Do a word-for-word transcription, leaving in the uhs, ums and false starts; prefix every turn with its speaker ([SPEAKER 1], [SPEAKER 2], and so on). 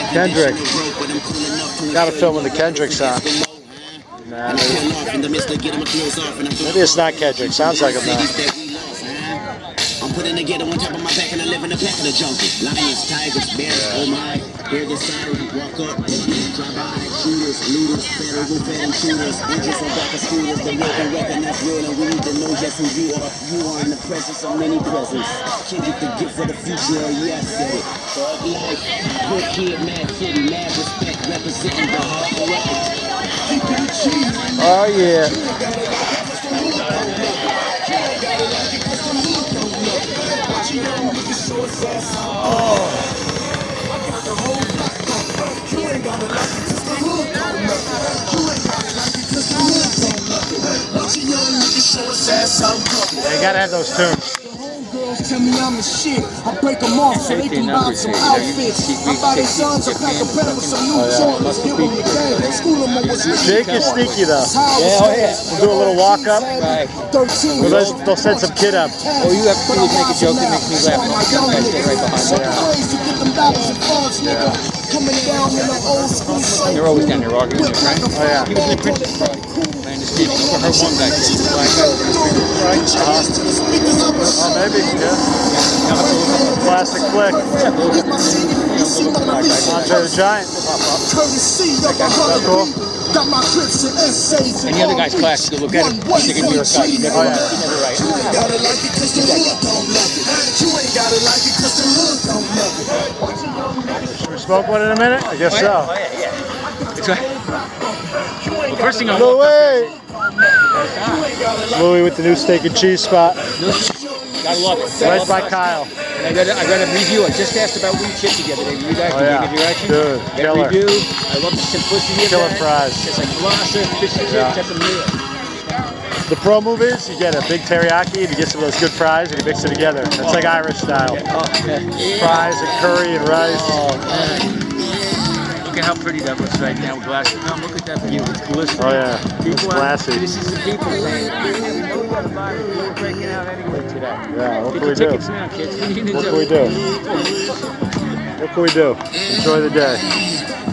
[SPEAKER 1] Kendrick. Gotta film with the Kendrick song. Nah, maybe. maybe it's not Kendrick. Sounds like him now.
[SPEAKER 2] I'm putting together on top of my back and I live in the pack of the jungle. Lions, tigers, bears, oh my. Hear the siren, walk up, drive by, shooters, looters, federal fed intruders, engines on back of scooters, the real and recognize real, and we need to know just who you are. You are in the presence of many presents. Kendrick, the gift for the future, yeah, I said it. Thug life, good kid, mad city, mad respect, representing the heart of records.
[SPEAKER 1] Oh yeah. Oh. They gotta have those tunes.
[SPEAKER 3] Tell me I'm the shit. I break them off so they can buy some outfits. I buy their sons a pack of bread with some new Jordans. Give them the game. School them on what's
[SPEAKER 1] Jake is sneaky though.
[SPEAKER 3] Yeah,
[SPEAKER 1] oh yeah. We'll do a little walk up.
[SPEAKER 3] Right. thirteen.
[SPEAKER 1] Well, they'll, they'll send some kid up.
[SPEAKER 4] Oh, you have to do is make a joke that makes me laugh. I stay right behind
[SPEAKER 3] you. Coming down in the old school.
[SPEAKER 4] They're always down there arguing with you, right?
[SPEAKER 1] Oh yeah.
[SPEAKER 4] He was in the Princess Bride. I understand. Look at her one back there.
[SPEAKER 1] Oh, maybe, yeah. Classic flick. Andre the Giant. That's cool.
[SPEAKER 4] And the other guy's classic. Look at him. He's taking New York guy. He never,
[SPEAKER 1] oh, yeah.
[SPEAKER 4] he never right.
[SPEAKER 1] Should we smoke one in a minute? I guess
[SPEAKER 4] oh,
[SPEAKER 1] so.
[SPEAKER 4] Yeah. Oh, yeah, yeah. It's right. Well, first thing I
[SPEAKER 1] Louis!
[SPEAKER 4] walked up
[SPEAKER 1] Louis with the new steak and cheese spot.
[SPEAKER 4] Gotta love it.
[SPEAKER 1] Right by Kyle.
[SPEAKER 4] And I got, a, I got a review. I just asked about Wheat Chip the other day. You guys
[SPEAKER 1] oh,
[SPEAKER 4] can
[SPEAKER 1] yeah.
[SPEAKER 4] give me a reaction.
[SPEAKER 1] Dude,
[SPEAKER 4] Got
[SPEAKER 1] killer.
[SPEAKER 4] a review. I love the simplicity of
[SPEAKER 1] Killer
[SPEAKER 4] that.
[SPEAKER 1] fries.
[SPEAKER 4] It's like pasta, fish and
[SPEAKER 1] Yeah.
[SPEAKER 4] chips, at the meal.
[SPEAKER 1] The pro move is you get a big teriyaki and you get some of those good fries and you mix it together. That's oh. like Irish style.
[SPEAKER 4] Yeah. Oh, yeah.
[SPEAKER 1] Fries and curry and rice.
[SPEAKER 4] Oh, man. Look at how pretty that looks right now with glasses. No, look at that view. It's glistening.
[SPEAKER 1] Oh yeah,
[SPEAKER 4] people
[SPEAKER 1] it's classy.
[SPEAKER 4] Are, this is the people saying, we know we got to buy it. We're breaking out anyway today.
[SPEAKER 1] Yeah, what
[SPEAKER 4] Get
[SPEAKER 1] can we
[SPEAKER 4] the
[SPEAKER 1] do?
[SPEAKER 4] tickets now, kids. What,
[SPEAKER 1] what can we do? What can we do? Enjoy the day.